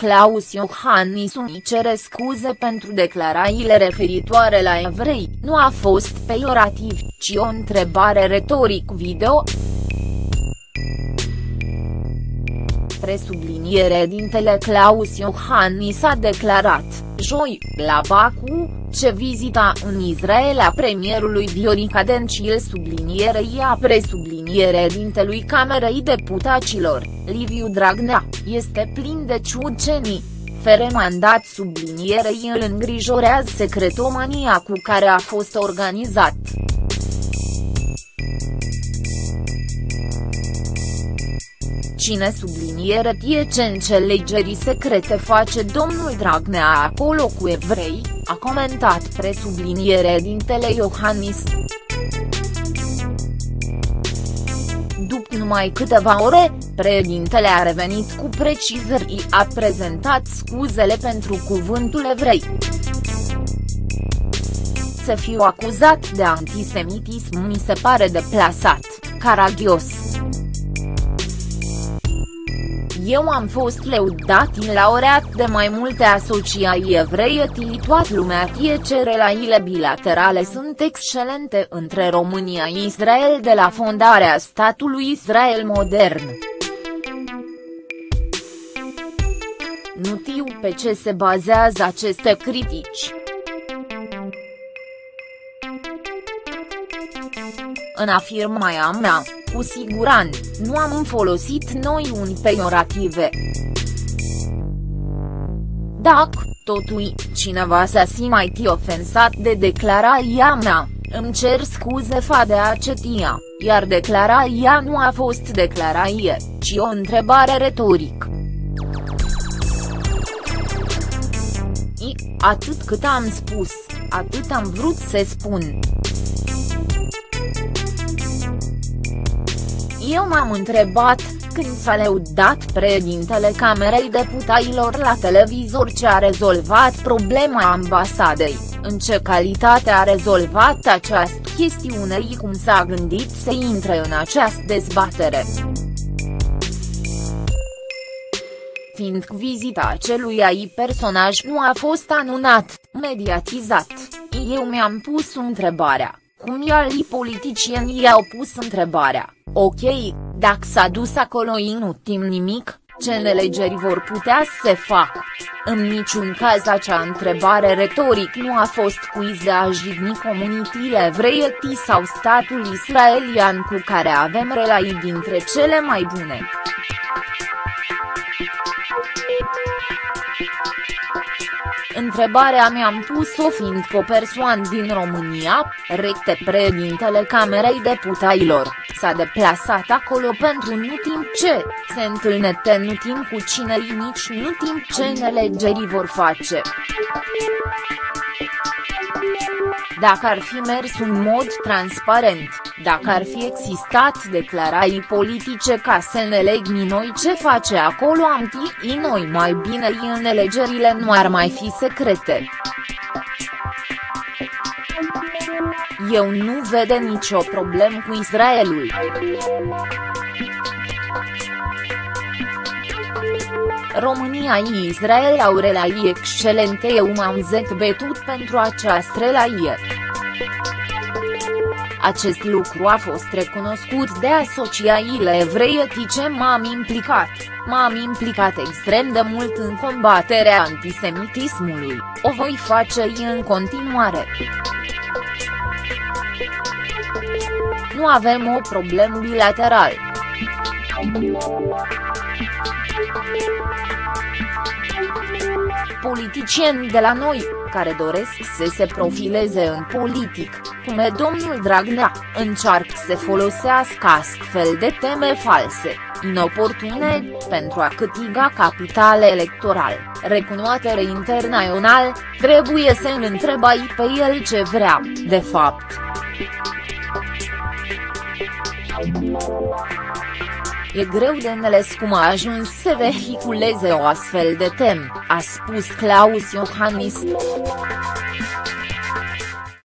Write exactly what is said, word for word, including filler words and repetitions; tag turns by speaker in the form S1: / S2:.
S1: Klaus Iohannis îi cere scuze pentru declarațiile referitoare la evrei, nu a fost peiorativ, ci o întrebare retoric video. Presubliniere dintele Klaus Iohannis a declarat, joi, la Baku, ce vizita în Israel a premierului Viorica Dencil sublinierei a presubliniere dintelui Camerei Deputaților, Liviu Dragnea, este plin de ciucenii. Fere mandat sublinierei îl îngrijorează secretomania cu care a fost organizat. Cine subliniere tie ce înțelegerii secrete face domnul Dragnea acolo cu evrei, a comentat presubliniere dintele Iohannis. După numai câteva ore, președintele a revenit cu precizări, a prezentat scuzele pentru cuvântul evrei. Să fiu acuzat de antisemitism mi se pare deplasat, caragios. Eu am fost lăudat în laureat de mai multe asociații evreie și toată lumea tie ce relațiile bilaterale sunt excelente între România și Israel de la fondarea statului Israel modern. Nu știu pe ce se bazează aceste critici. În afirmarea mea, cu siguranță, nu am folosit noi un peiorative. Dacă, totuși, cineva s-a simțit ofensat de declarația mea, îmi cer scuze fa de acetia, iar declarația nu a fost declarație, ci o întrebare retorică. I, atât cât am spus, atât am vrut să spun. Eu m-am întrebat, când s-a lăudat președintele Camerei Deputaților la televizor ce a rezolvat problema ambasadei, în ce calitate a rezolvat această chestiune și cum s-a gândit să intre în această dezbatere. Fiindcă vizita acelui ai personaj nu a fost anunțat, mediatizat, eu mi-am pus întrebarea, cum i-alii politicieni i-au pus întrebarea. Ok, dacă s-a dus acolo și nu știm nimic, ce nelegeri vor putea să se facă? În niciun caz acea întrebare retorică nu a fost quiz de a jigni comunitile evreie sau statul israelian cu care avem relații dintre cele mai bune. Întrebarea mi-am pus-o fiindcă o persoană din România, recte președintele Camerei Deputaților, s-a deplasat acolo pentru nu timp ce, se întâlnete nu timp cu cine nici nu timp ce nelegerii vor face. Dacă ar fi mers în mod transparent, dacă ar fi existat declarații politice ca să ne legni noi ce face acolo am fi noi mai bine în alegerile nu ar mai fi secrete. Eu nu vede nicio problemă cu Israelul. România și Israel au relații excelente, eu m-am zătbetut pentru această relație. Acest lucru a fost recunoscut de asociațiile evreie ce m-am implicat, m-am implicat extrem de mult în combaterea antisemitismului, o voi face în continuare. Nu avem o problemă bilaterală. Politicieni de la noi, care doresc să se profileze în politic, cum e domnul Dragnea, încearcă să folosească astfel de teme false, inoportune, pentru a câștiga capital electoral, recunoaștere internațional, trebuie să îl întrebai pe el ce vrea, de fapt. E greu de înțeles cum a ajuns să vehiculeze o astfel de temă, a spus Klaus Iohannis.